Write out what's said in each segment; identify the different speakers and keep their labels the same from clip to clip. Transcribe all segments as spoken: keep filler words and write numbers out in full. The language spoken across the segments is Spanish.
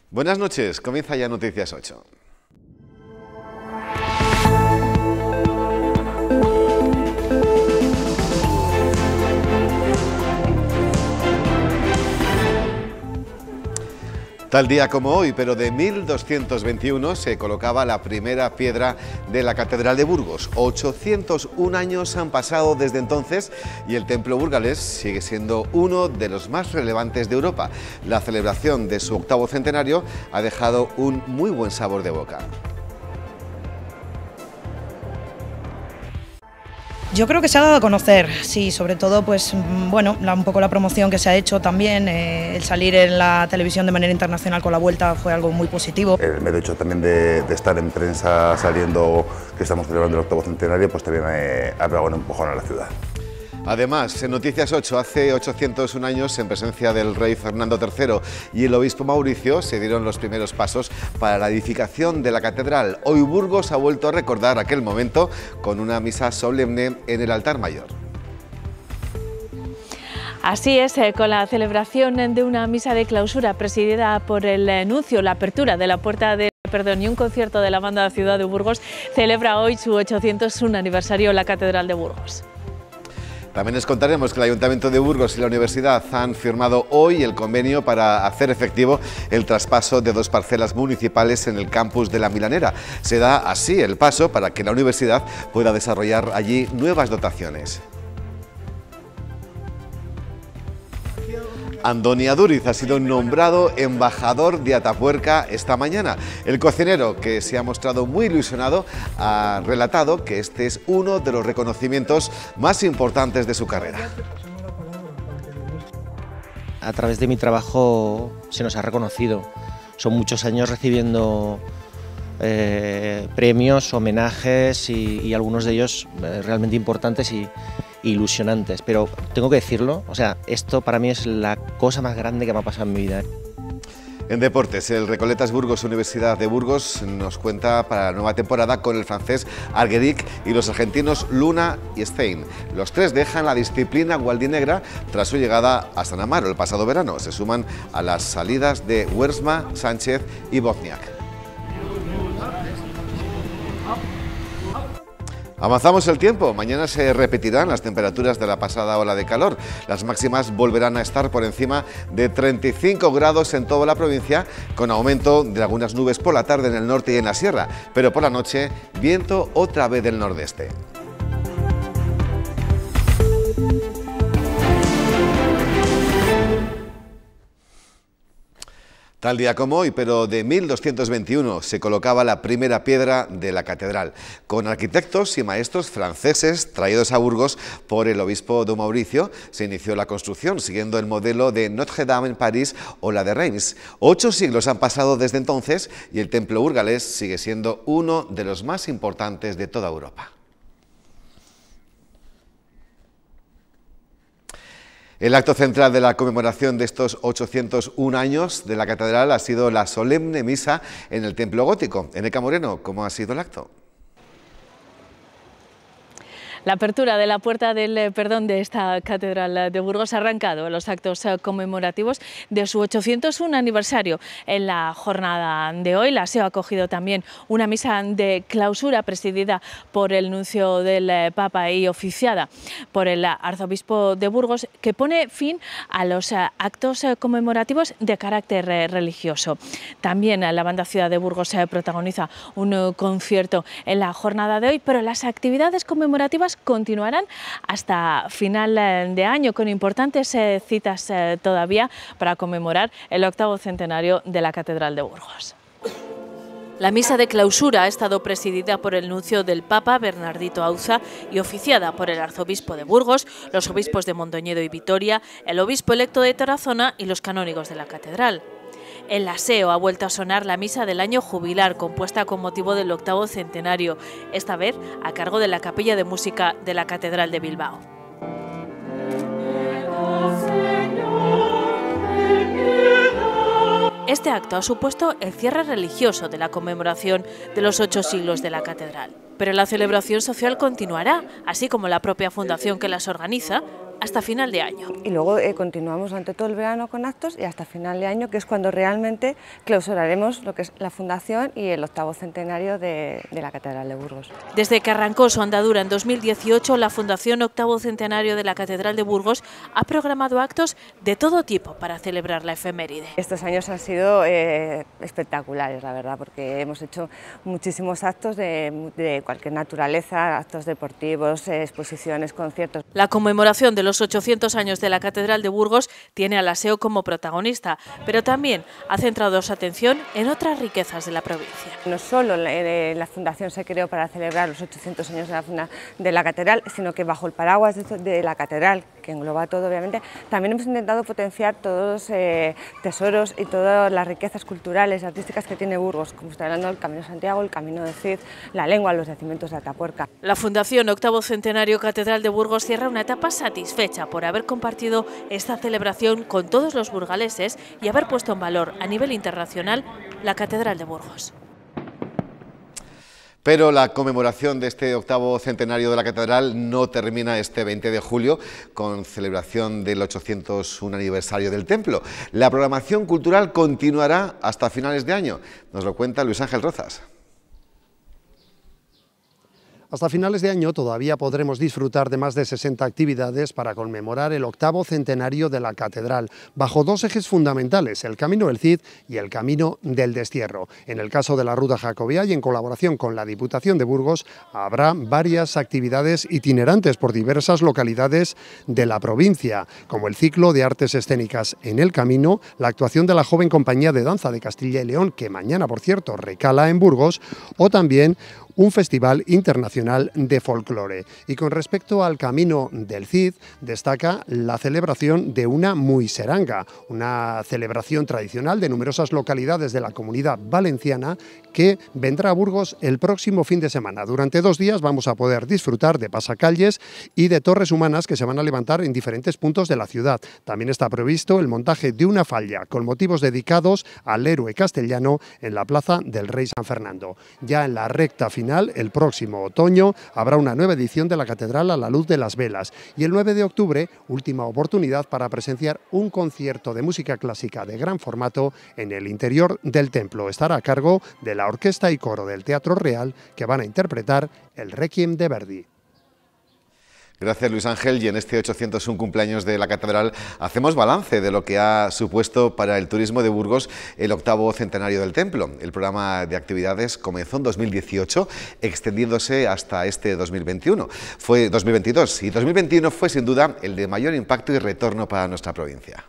Speaker 1: Buenas noches, comienza ya Noticias ocho. Tal día como hoy, pero de mil doscientos veintiuno, se colocaba la primera piedra de la Catedral de Burgos. ochocientos un años han pasado desde entonces y el templo burgalés sigue siendo uno de los más relevantes de Europa. La celebración de su octavo centenario ha dejado un muy buen sabor de boca.
Speaker 2: Yo creo que se ha dado a conocer, sí, sobre todo, pues bueno, la, un poco la promoción que se ha hecho también, eh, el salir en la televisión de manera internacional con la vuelta fue algo muy positivo.
Speaker 3: El mero hecho también de, de estar en prensa saliendo que estamos celebrando el octavo centenario, pues también eh, ha pegado un empujón a la ciudad.
Speaker 1: Además, en Noticias ocho, hace ochocientos un años, en presencia del rey Fernando tercero y el obispo Mauricio, se dieron los primeros pasos para la edificación de la catedral. Hoy Burgos ha vuelto a recordar aquel momento con una misa solemne en el altar mayor.
Speaker 4: Así es, eh, con la celebración de una misa de clausura presidida por el eh, nuncio, la apertura de la puerta de perdón y un concierto de la banda de Ciudad de Burgos, celebra hoy su ochocientos un aniversario la Catedral de Burgos.
Speaker 1: También les contaremos que el Ayuntamiento de Burgos y la Universidad han firmado hoy el convenio para hacer efectivo el traspaso de dos parcelas municipales en el campus de La Milanera. Se da así el paso para que la universidad pueda desarrollar allí nuevas dotaciones. Andoni Aduriz ha sido nombrado embajador de Atapuerca esta mañana. El cocinero, que se ha mostrado muy ilusionado, ha relatado que este es uno de los reconocimientos más importantes de su carrera.
Speaker 5: A través de mi trabajo se nos ha reconocido. Son muchos años recibiendo eh, premios, homenajes y, y algunos de ellos eh, realmente importantes y ilusionantes, pero tengo que decirlo, o sea, esto para mí es la cosa más grande que me ha pasado en mi vida.
Speaker 1: En deportes, el Recoletas Burgos Universidad de Burgos nos cuenta para la nueva temporada con el francés Argueric y los argentinos Luna y Stein. Los tres dejan la disciplina gualdinegra tras su llegada a San Amaro el pasado verano. Se suman a las salidas de Huersma, Sánchez y Bozniak. Avanzamos el tiempo, mañana se repetirán las temperaturas de la pasada ola de calor. Las máximas volverán a estar por encima de treinta y cinco grados en toda la provincia, con aumento de algunas nubes por la tarde en el norte y en la sierra, pero por la noche viento otra vez del nordeste. Tal día como hoy, pero de mil doscientos veintiuno, se colocaba la primera piedra de la catedral, con arquitectos y maestros franceses traídos a Burgos por el obispo don Mauricio. Se inició la construcción siguiendo el modelo de Notre Dame en París o la de Reims. Ocho siglos han pasado desde entonces y el templo burgalés sigue siendo uno de los más importantes de toda Europa. El acto central de la conmemoración de estos ochocientos un años de la catedral ha sido la solemne misa en el templo gótico. Eneca Moreno, ¿cómo ha sido el acto?
Speaker 4: La apertura de la puerta del perdón de esta catedral de Burgos ha arrancado los actos conmemorativos de su ochocientos un aniversario. En la jornada de hoy la S E O ha acogido también una misa de clausura presidida por el nuncio del Papa y oficiada por el arzobispo de Burgos, que pone fin a los actos conmemorativos de carácter religioso. También la banda Ciudad de Burgos protagoniza un concierto en la jornada de hoy, pero las actividades conmemorativas continuarán hasta final de año, con importantes eh, citas eh, todavía para conmemorar el octavo centenario de la Catedral de Burgos. La misa de clausura ha estado presidida por el nuncio del Papa, Bernardito Auza, y oficiada por el arzobispo de Burgos, los obispos de Mondoñedo y Vitoria, el obispo electo de Tarazona y los canónigos de la catedral. En la S E O ha vuelto a sonar la misa del año jubilar, compuesta con motivo del octavo centenario, esta vez a cargo de la Capilla de Música de la Catedral de Bilbao. Este acto ha supuesto el cierre religioso de la conmemoración de los ocho siglos de la catedral. Pero la celebración social continuará, así como la propia fundación que las organiza, hasta final de año.
Speaker 6: Y luego eh, continuamos durante todo el verano con actos y hasta final de año, que es cuando realmente clausuraremos lo que es la fundación y el octavo centenario de, de la Catedral de Burgos.
Speaker 4: Desde que arrancó su andadura en dos mil dieciocho, la Fundación Octavo Centenario de la Catedral de Burgos ha programado actos de todo tipo para celebrar la efeméride.
Speaker 6: Estos años han sido eh, espectaculares, la verdad, porque hemos hecho muchísimos actos de, de cualquier naturaleza, actos deportivos, eh, exposiciones, conciertos.
Speaker 4: La conmemoración de los ochocientos años de la Catedral de Burgos tiene al aseo como protagonista, pero también ha centrado su atención en otras riquezas de la provincia.
Speaker 6: No solo la, la Fundación se creó para celebrar los ochocientos años de la, funda, de la Catedral, sino que bajo el paraguas de, de la Catedral, que engloba todo obviamente, también hemos intentado potenciar todos los eh, tesoros y todas las riquezas culturales y artísticas que tiene Burgos, como está hablando el Camino de Santiago, el Camino de Cid, la lengua, los yacimientos de Atapuerca.
Speaker 4: La Fundación Octavo Centenario Catedral de Burgos cierra una etapa satisfecha por haber compartido esta celebración con todos los burgaleses y haber puesto en valor a nivel internacional la Catedral de Burgos.
Speaker 1: Pero la conmemoración de este octavo centenario de la Catedral no termina este veinte de julio con celebración del ochocientos uno aniversario del templo. La programación cultural continuará hasta finales de año. Nos lo cuenta Luis Ángel Rozas.
Speaker 7: Hasta finales de año todavía podremos disfrutar de más de sesenta actividades para conmemorar el octavo centenario de la Catedral, bajo dos ejes fundamentales, el Camino del Cid y el Camino del Destierro. En el caso de la Ruta Jacobea y en colaboración con la Diputación de Burgos, habrá varias actividades itinerantes por diversas localidades de la provincia, como el ciclo de artes escénicas en el Camino, la actuación de la joven Compañía de Danza de Castilla y León, que mañana, por cierto, recala en Burgos, o también un festival internacional de folclore. Y con respecto al Camino del Cid, destaca la celebración de una muiseranga, una celebración tradicional de numerosas localidades de la Comunidad Valenciana que vendrá a Burgos el próximo fin de semana. Durante dos días vamos a poder disfrutar de pasacalles y de torres humanas que se van a levantar en diferentes puntos de la ciudad. También está previsto el montaje de una falla con motivos dedicados al héroe castellano en la Plaza del Rey San Fernando. Ya en la recta final, el próximo otoño, habrá una nueva edición de la Catedral a la luz de las velas y el nueve de octubre, última oportunidad para presenciar un concierto de música clásica de gran formato en el interior del templo. Estará a cargo de la Orquesta y Coro del Teatro Real, que van a interpretar el Requiem de Verdi.
Speaker 1: Gracias, Luis Ángel. Y en este ochocientos uno cumpleaños de la Catedral hacemos balance de lo que ha supuesto para el turismo de Burgos el octavo centenario del templo. El programa de actividades comenzó en dos mil dieciocho, extendiéndose hasta este dos mil veintiuno. Fue dos mil veintidós y dos mil veintiuno fue sin duda el de mayor impacto y retorno para nuestra provincia.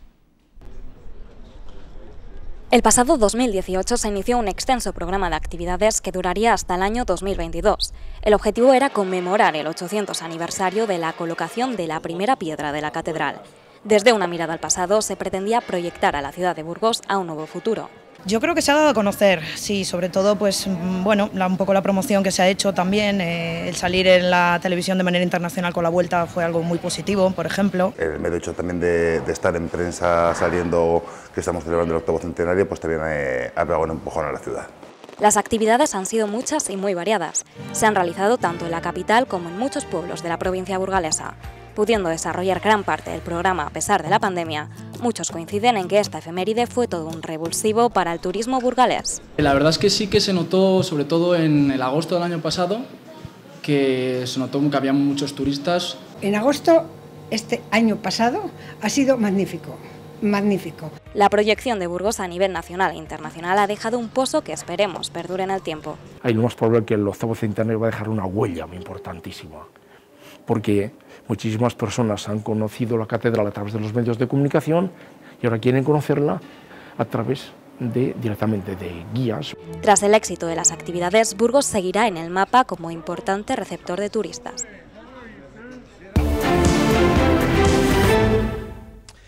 Speaker 8: El pasado dos mil dieciocho se inició un extenso programa de actividades que duraría hasta el año dos mil veintidós. El objetivo era conmemorar el ochocientos aniversario de la colocación de la primera piedra de la catedral. Desde una mirada al pasado se pretendía proyectar a la ciudad de Burgos a un nuevo futuro.
Speaker 2: Yo creo que se ha dado a conocer, sí, sobre todo, pues bueno, la, un poco la promoción que se ha hecho también, eh, el salir en la televisión de manera internacional con la Vuelta fue algo muy positivo, por ejemplo.
Speaker 3: El mero hecho también de, de estar en prensa saliendo que estamos celebrando el octavo centenario, pues también eh, ha pegado un empujón a la ciudad.
Speaker 8: Las actividades han sido muchas y muy variadas. Se han realizado tanto en la capital como en muchos pueblos de la provincia burgalesa. Pudiendo desarrollar gran parte del programa a pesar de la pandemia, muchos coinciden en que esta efeméride fue todo un revulsivo para el turismo burgalés.
Speaker 9: La verdad es que sí que se notó, sobre todo en el agosto del año pasado, que se notó que había muchos turistas.
Speaker 10: En agosto, este año pasado, ha sido magnífico. Magnífico.
Speaker 8: La proyección de Burgos a nivel nacional e internacional ha dejado un pozo que esperemos perdure en el tiempo.
Speaker 11: Hay lo más probable que el octavo centenario va a dejar una huella muy importantísima, porque muchísimas personas han conocido la catedral a través de los medios de comunicación y ahora quieren conocerla a través de, directamente de guías.
Speaker 8: Tras el éxito de las actividades, Burgos seguirá en el mapa como importante receptor de turistas.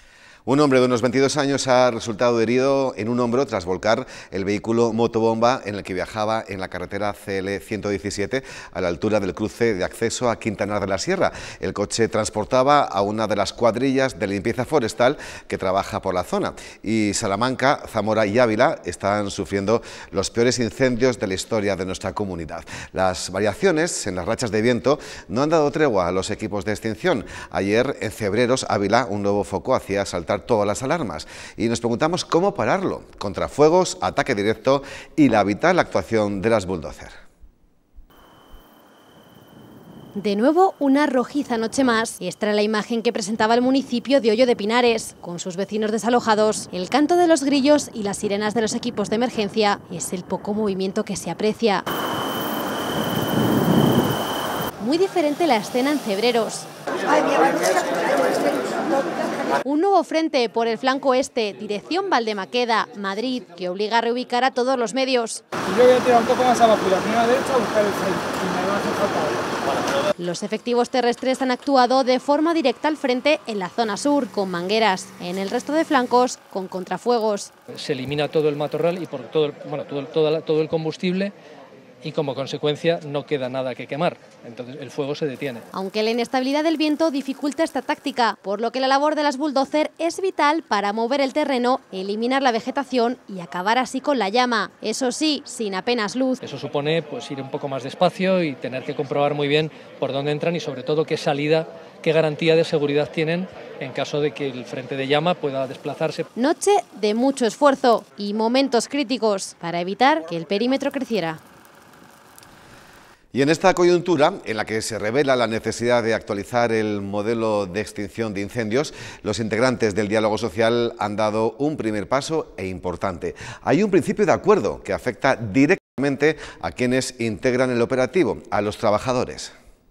Speaker 1: Un hombre de unos veintidós años ha resultado herido en un hombro tras volcar el vehículo motobomba en el que viajaba en la carretera C L ciento diecisiete a la altura del cruce de acceso a Quintanar de la Sierra. El coche transportaba a una de las cuadrillas de limpieza forestal que trabaja por la zona. Y Salamanca, Zamora y Ávila están sufriendo los peores incendios de la historia de nuestra comunidad. Las variaciones en las rachas de viento no han dado tregua a los equipos de extinción. Ayer, en Cebreros, Ávila, un nuevo foco hacía saltar todas las alarmas y nos preguntamos cómo pararlo. Contrafuegos, ataque directo y la vital actuación de las bulldozer.
Speaker 12: De nuevo, una rojiza noche más. Esta era la imagen que presentaba el municipio de Hoyo de Pinares. Con sus vecinos desalojados, el canto de los grillos y las sirenas de los equipos de emergencia es el poco movimiento que se aprecia. Muy diferente la escena en Cebreros. Un nuevo frente por el flanco este, dirección Valdemaqueda, Madrid, que obliga a reubicar a todos los medios.
Speaker 13: Y yo voy a tirar un poco más abajo y la primera derecha a buscar el frente, y me va a hacer falta.
Speaker 12: Los efectivos terrestres han actuado de forma directa al frente en la zona sur, con mangueras, en el resto de flancos, con contrafuegos.
Speaker 14: Se elimina todo el matorral y por todo el, bueno, todo, todo, todo el combustible, y como consecuencia no queda nada que quemar, entonces el fuego se detiene.
Speaker 12: Aunque la inestabilidad del viento dificulta esta táctica, por lo que la labor de las bulldozer es vital para mover el terreno, eliminar la vegetación y acabar así con la llama, eso sí, sin apenas luz.
Speaker 14: Eso supone pues ir un poco más despacio y tener que comprobar muy bien por dónde entran y sobre todo qué salida, qué garantía de seguridad tienen en caso de que el frente de llama pueda desplazarse.
Speaker 12: Noche de mucho esfuerzo y momentos críticos para evitar que el perímetro creciera.
Speaker 1: Y en esta coyuntura, en la que se revela la necesidad de actualizar el modelo de extinción de incendios, los integrantes del diálogo social han dado un primer paso e importante. Hay un principio de acuerdo que afecta directamente a quienes integran el operativo, a los trabajadores.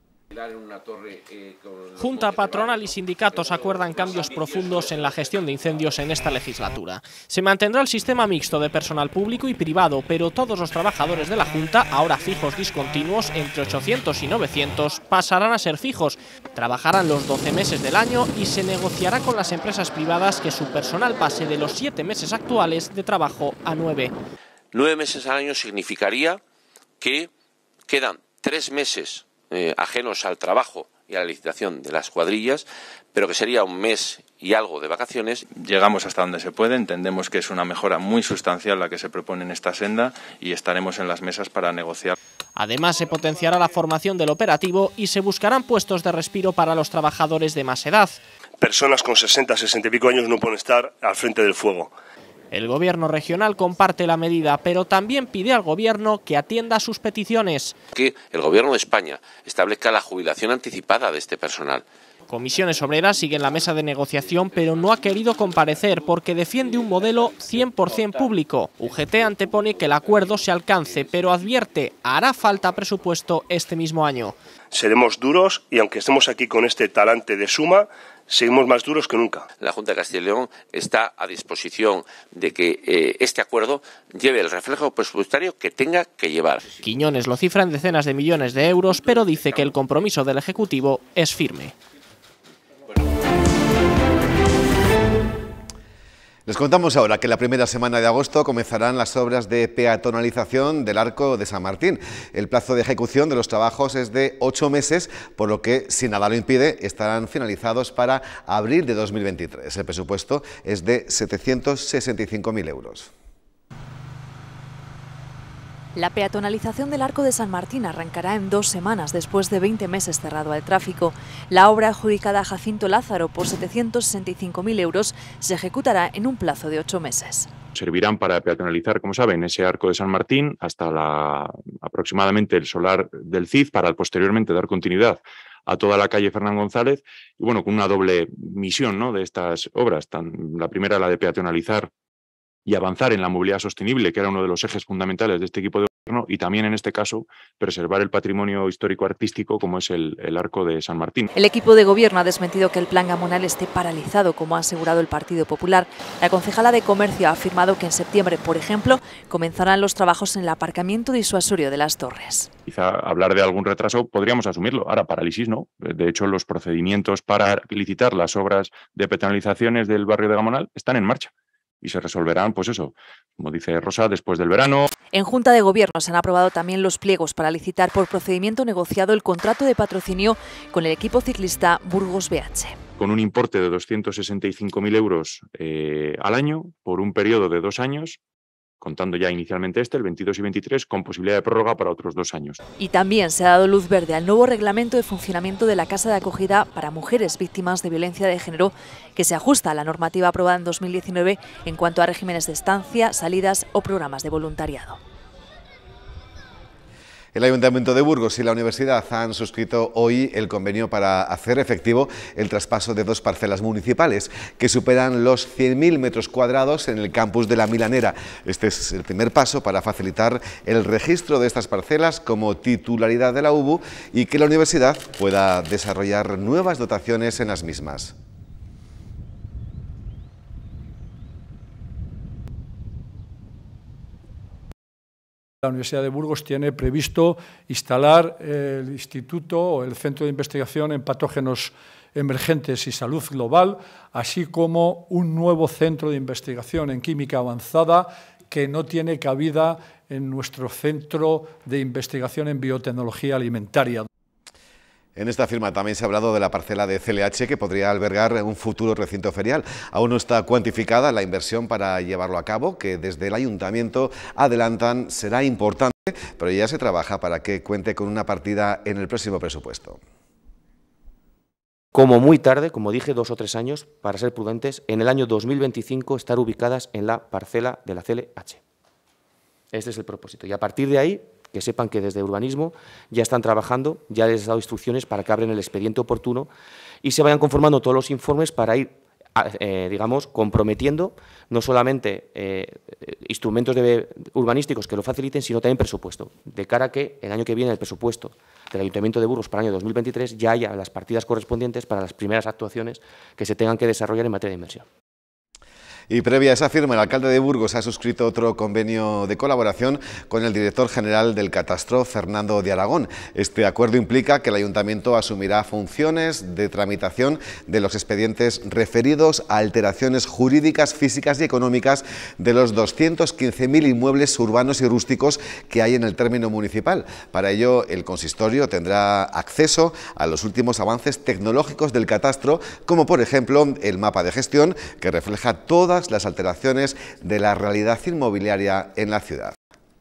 Speaker 15: Junta patronal y sindicatos acuerdan cambios profundos en la gestión de incendios en esta legislatura. Se mantendrá el sistema mixto de personal público y privado, pero todos los trabajadores de la Junta, ahora fijos discontinuos entre ochocientos y novecientos, pasarán a ser fijos. Trabajarán los doce meses del año y se negociará con las empresas privadas que su personal pase de los siete meses actuales de trabajo a nueve.
Speaker 16: Nueve meses al año significaría que quedan tres meses Eh, ajenos al trabajo y a la licitación de las cuadrillas, pero que sería un mes y algo de vacaciones.
Speaker 17: Llegamos hasta donde se puede, entendemos que es una mejora muy sustancial la que se propone en esta senda y estaremos en las mesas para negociar.
Speaker 15: Además, se potenciará la formación del operativo y se buscarán puestos de respiro para los trabajadores de más edad.
Speaker 18: Personas con sesenta, sesenta y pico años no pueden estar al frente del fuego.
Speaker 15: El gobierno regional comparte la medida, pero también pide al gobierno que atienda sus peticiones.
Speaker 16: Que el gobierno de España establezca la jubilación anticipada de este personal.
Speaker 15: Comisiones Obreras sigue en la mesa de negociación, pero no ha querido comparecer porque defiende un modelo cien por cien público. U G T antepone que el acuerdo se alcance, pero advierte, hará falta presupuesto este mismo año.
Speaker 18: Seremos duros y aunque estemos aquí con este talante de suma, seguimos más duros que nunca.
Speaker 16: La Junta de Castilla y León está a disposición de que eh, este acuerdo lleve el reflejo presupuestario que tenga que llevar.
Speaker 15: Quiñones lo cifra en decenas de millones de euros, pero dice que el compromiso del Ejecutivo es firme.
Speaker 1: Les contamos ahora que la primera semana de agosto comenzarán las obras de peatonalización del Arco de San Martín. El plazo de ejecución de los trabajos es de ocho meses, por lo que, si nada lo impide, estarán finalizados para abril de dos mil veintitrés. El presupuesto es de setecientos sesenta y cinco mil euros.
Speaker 19: La peatonalización del Arco de San Martín arrancará en dos semanas después de veinte meses cerrado al tráfico. La obra adjudicada a Jacinto Lázaro por setecientos sesenta y cinco mil euros se ejecutará en un plazo de ocho meses.
Speaker 17: Servirán para peatonalizar, como saben, ese Arco de San Martín hasta la, aproximadamente el solar del Cid para posteriormente dar continuidad a toda la calle Fernán González y bueno, con una doble misión, ¿no?, de estas obras. Tan, la primera, la de peatonalizar y avanzar en la movilidad sostenible, que era uno de los ejes fundamentales de este equipo de gobierno, gobierno y también en este caso preservar el patrimonio histórico-artístico como es el, el Arco de San Martín.
Speaker 19: El equipo de gobierno ha desmentido que el plan Gamonal esté paralizado, como ha asegurado el Partido Popular. La concejala de Comercio ha afirmado que en septiembre, por ejemplo, comenzarán los trabajos en el aparcamiento disuasorio de las Torres.
Speaker 17: Quizá hablar de algún retraso podríamos asumirlo. Ahora, parálisis no. De hecho, los procedimientos para licitar las obras de peatonalizaciones del barrio de Gamonal están en marcha y se resolverán, pues eso, como dice Rosa, después del verano.
Speaker 19: En Junta de Gobierno se han aprobado también los pliegos para licitar por procedimiento negociado el contrato de patrocinio con el equipo ciclista Burgos B H.
Speaker 17: Con un importe de doscientos sesenta y cinco mil euros eh, al año por un periodo de dos años, contando ya inicialmente este, el veintidós y veintitrés, con posibilidad de prórroga para otros dos años.
Speaker 19: Y también se ha dado luz verde al nuevo reglamento de funcionamiento de la Casa de Acogida para mujeres víctimas de violencia de género, que se ajusta a la normativa aprobada en dos mil diecinueve en cuanto a regímenes de estancia, salidas o programas de voluntariado.
Speaker 1: El Ayuntamiento de Burgos y la Universidad han suscrito hoy el convenio para hacer efectivo el traspaso de dos parcelas municipales que superan los cien mil metros cuadrados en el campus de la Milanera. Este es el primer paso para facilitar el registro de estas parcelas como titularidad de la U B U y que la universidad pueda desarrollar nuevas dotaciones en las mismas.
Speaker 20: La Universidad de Burgos tiene previsto instalar el Instituto o el Centro de Investigación en Patógenos Emergentes y Salud Global, así como un nuevo centro de investigación en química avanzada que no tiene cabida en nuestro Centro de Investigación en Biotecnología Alimentaria.
Speaker 1: En esta firma también se ha hablado de la parcela de C L H que podría albergar un futuro recinto ferial. Aún no está cuantificada la inversión para llevarlo a cabo, que desde el Ayuntamiento adelantan será importante, pero ya se trabaja para que cuente con una partida en el próximo presupuesto.
Speaker 21: Como muy tarde, como dije, dos o tres años, para ser prudentes, en el año dos mil veinticinco estar ubicadas en la parcela de la C L H. Este es el propósito. Y a partir de ahí, que sepan que desde Urbanismo ya están trabajando, ya les he dado instrucciones para que abren el expediente oportuno y se vayan conformando todos los informes para ir, eh, digamos, comprometiendo no solamente eh, instrumentos de, urbanísticos que lo faciliten, sino también presupuesto, de cara a que el año que viene el presupuesto del Ayuntamiento de Burgos para el año dos mil veintitrés ya haya las partidas correspondientes para las primeras actuaciones que se tengan que desarrollar en materia de inversión.
Speaker 1: Y previa a esa firma, el alcalde de Burgos ha suscrito otro convenio de colaboración con el director general del Catastro, Fernando de Aragón. Este acuerdo implica que el ayuntamiento asumirá funciones de tramitación de los expedientes referidos a alteraciones jurídicas, físicas y económicas de los doscientos quince mil inmuebles urbanos y rústicos que hay en el término municipal. Para ello, el consistorio tendrá acceso a los últimos avances tecnológicos del catastro, como por ejemplo el mapa de gestión que refleja toda las alteraciones de la realidad inmobiliaria en la ciudad.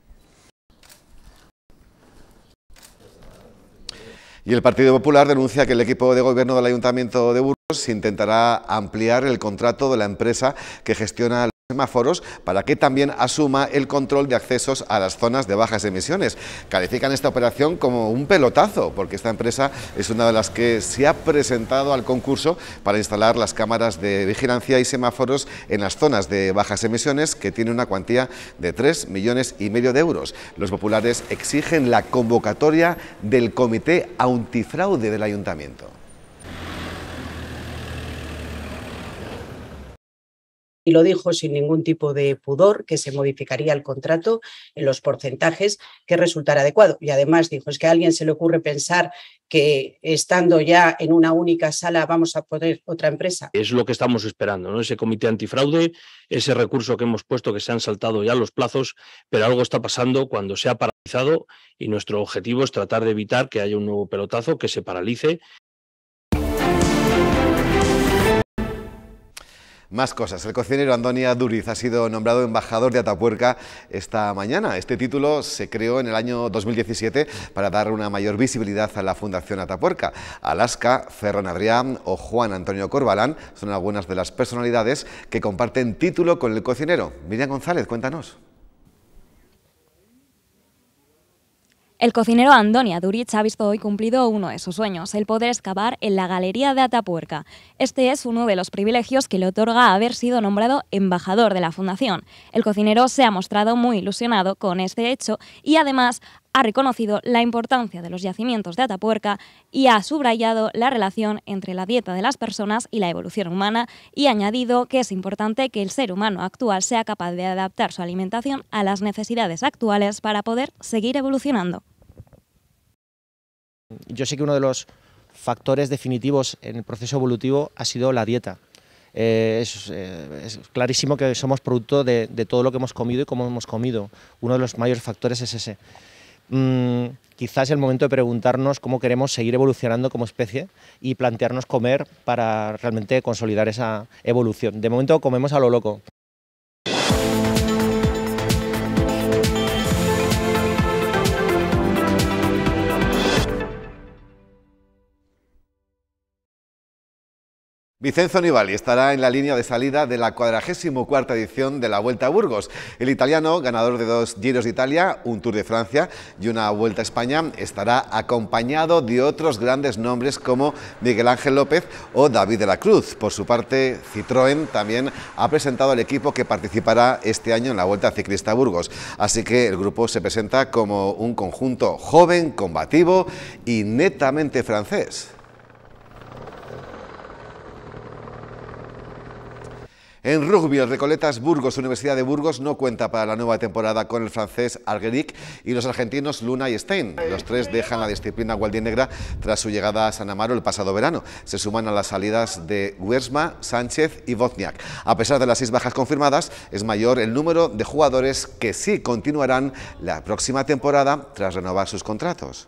Speaker 1: Y el Partido Popular denuncia que el equipo de gobierno del Ayuntamiento de Burgos intentará ampliar el contrato de la empresa que gestiona los semáforos para que también asuma el control de accesos a las zonas de bajas emisiones. Califican esta operación como un pelotazo, porque esta empresa es una de las que se ha presentado al concurso para instalar las cámaras de vigilancia y semáforos en las zonas de bajas emisiones, que tiene una cuantía de tres millones y medio de euros. Los populares exigen la convocatoria del Comité Antifraude del Ayuntamiento.
Speaker 22: Y lo dijo sin ningún tipo de pudor, que se modificaría el contrato en los porcentajes que resultara adecuado. Y además dijo, es que a alguien se le ocurre pensar que estando ya en una única sala vamos a poner otra empresa.
Speaker 23: Es lo que estamos esperando, ¿no? Ese comité antifraude, ese recurso que hemos puesto, que se han saltado ya los plazos, pero algo está pasando cuando se ha paralizado y nuestro objetivo es tratar de evitar que haya un nuevo pelotazo, que se paralice.
Speaker 1: Más cosas. El cocinero Andoni Duriz ha sido nombrado embajador de Atapuerca esta mañana. Este título se creó en el año dos mil diecisiete para dar una mayor visibilidad a la Fundación Atapuerca. Alaska, Ferran Adrià o Juan Antonio Corbalán son algunas de las personalidades que comparten título con el cocinero. Miriam González, cuéntanos.
Speaker 8: El cocinero Andoni Aduriz ha visto hoy cumplido uno de sus sueños, el poder excavar en la Galería de Atapuerca. Este es uno de los privilegios que le otorga haber sido nombrado embajador de la Fundación. El cocinero se ha mostrado muy ilusionado con este hecho y además ha reconocido la importancia de los yacimientos de Atapuerca y ha subrayado la relación entre la dieta de las personas y la evolución humana y ha añadido que es importante que el ser humano actual sea capaz de adaptar su alimentación a las necesidades actuales para poder seguir evolucionando.
Speaker 4: Yo sé que uno de los factores definitivos en el proceso evolutivo ha sido la dieta. Eh, es, eh, es clarísimo que somos producto de, de todo lo que hemos comido y cómo hemos comido. Uno de los mayores factores es ese. Mm, quizás es el momento de preguntarnos cómo queremos seguir evolucionando como especie y plantearnos comer para realmente consolidar esa evolución. De momento comemos a lo loco.
Speaker 1: Vincenzo Nibali estará en la línea de salida de la cuadragésimo cuarta edición de la Vuelta a Burgos. El italiano, ganador de dos Giros de Italia, un Tour de Francia y una Vuelta a España, estará acompañado de otros grandes nombres como Miguel Ángel López o David de la Cruz. Por su parte, Citroën también ha presentado el equipo que participará este año en la Vuelta Ciclista a Burgos. Así que el grupo se presenta como un conjunto joven, combativo y netamente francés. En rugby, el Recoletas Burgos, Universidad de Burgos, no cuenta para la nueva temporada con el francés Algueric y los argentinos Luna y Stein. Los tres dejan la disciplina gualdinegra tras su llegada a San Amaro el pasado verano. Se suman a las salidas de Huersma, Sánchez y Wozniak. A pesar de las seis bajas confirmadas, es mayor el número de jugadores que sí continuarán la próxima temporada tras renovar sus contratos.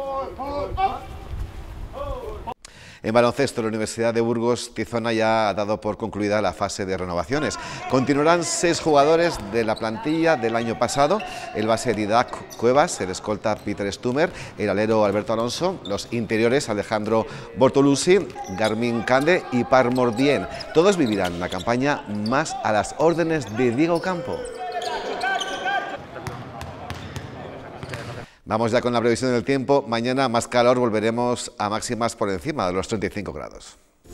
Speaker 1: En baloncesto, la Universidad de Burgos Tizona ya ha dado por concluida la fase de renovaciones. Continuarán seis jugadores de la plantilla del año pasado: el base Didac Cuevas, el escolta Peter Stumer, el alero Alberto Alonso, los interiores Alejandro Bortolucci, Garmin Cande y Par Mordien. Todos vivirán la campaña más a las órdenes de Diego Campo. Vamos ya con la previsión del tiempo. Mañana más calor, volveremos a máximas por encima de los treinta y cinco grados.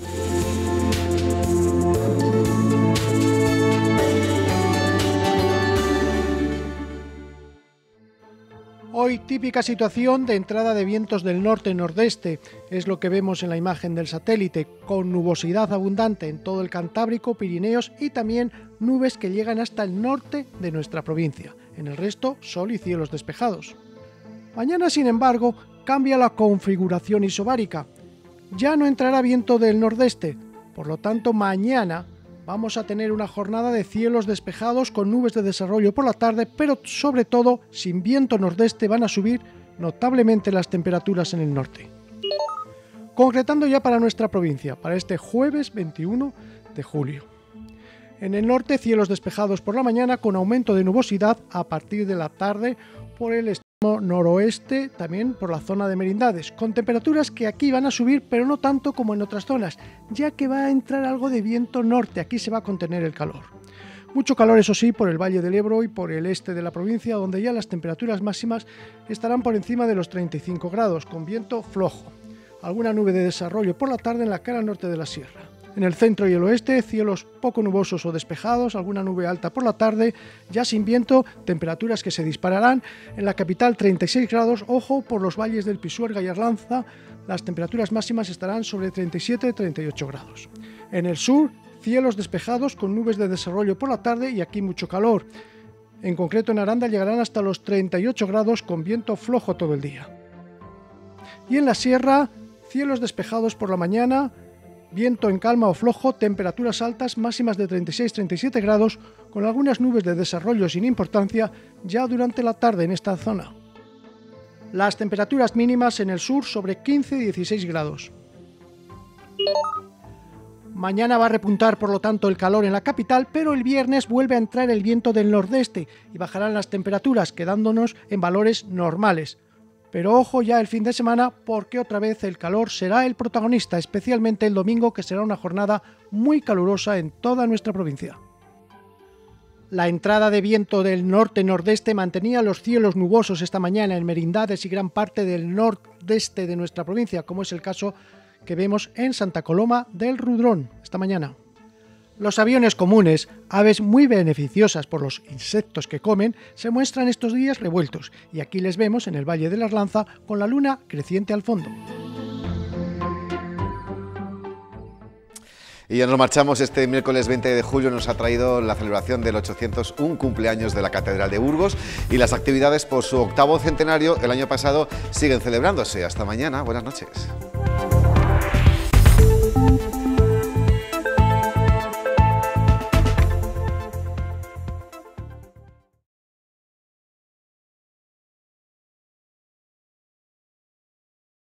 Speaker 5: Hoy típica situación de entrada de vientos del norte-nordeste, es lo que vemos en la imagen del satélite, con nubosidad abundante en todo el Cantábrico, Pirineos y también nubes que llegan hasta el norte de nuestra provincia. En el resto, sol y cielos despejados. Mañana, sin embargo, cambia la configuración isobárica. Ya no entrará viento del nordeste, por lo tanto mañana vamos a tener una jornada de cielos despejados con nubes de desarrollo por la tarde, pero sobre todo sin viento nordeste van a subir notablemente las temperaturas en el norte. Concretando ya para nuestra provincia, para este jueves veintiuno de julio. En el norte, cielos despejados por la mañana con aumento de nubosidad a partir de la tarde por el extremo noroeste, también por la zona de Merindades, con temperaturas que aquí van a subir, pero no tanto como en otras zonas, ya que va a entrar algo de viento norte, aquí se va a contener el calor. Mucho calor, eso sí, por el Valle del Ebro y por el este de la provincia, donde ya las temperaturas máximas estarán por encima de los treinta y cinco grados, con viento flojo. Alguna nube de desarrollo por la tarde en la cara norte de la sierra. En el centro y el oeste, cielos poco nubosos o despejados, alguna nube alta por la tarde, ya sin viento, temperaturas que se dispararán. En la capital treinta y seis grados, ojo por los valles del Pisuerga y Arlanza, las temperaturas máximas estarán sobre treinta y siete a treinta y ocho grados. En el sur, cielos despejados con nubes de desarrollo por la tarde y aquí mucho calor. En concreto en Aranda llegarán hasta los treinta y ocho grados con viento flojo todo el día. Y en la sierra, cielos despejados por la mañana, viento en calma o flojo, temperaturas altas máximas de treinta y seis a treinta y siete grados, con algunas nubes de desarrollo sin importancia ya durante la tarde en esta zona. Las temperaturas mínimas en el sur sobre quince a dieciséis grados. Mañana va a repuntar por lo tanto el calor en la capital, pero el viernes vuelve a entrar el viento del nordeste y bajarán las temperaturas, quedándonos en valores normales. Pero ojo ya el fin de semana, porque otra vez el calor será el protagonista, especialmente el domingo, que será una jornada muy calurosa en toda nuestra provincia. La entrada de viento del norte-nordeste mantenía los cielos nubosos esta mañana en Merindades y gran parte del nordeste de nuestra provincia, como es el caso que vemos en Santa Coloma del Rudrón esta mañana. Los aviones comunes, aves muy beneficiosas por los insectos que comen, se muestran estos días revueltos, y aquí les vemos en el Valle de la Arlanza con la luna creciente al fondo.
Speaker 1: Y ya nos marchamos. Este miércoles veinte de julio nos ha traído la celebración del ochocientos uno cumpleaños de la Catedral de Burgos, y las actividades por su octavo centenario el año pasado siguen celebrándose. Hasta mañana, buenas noches.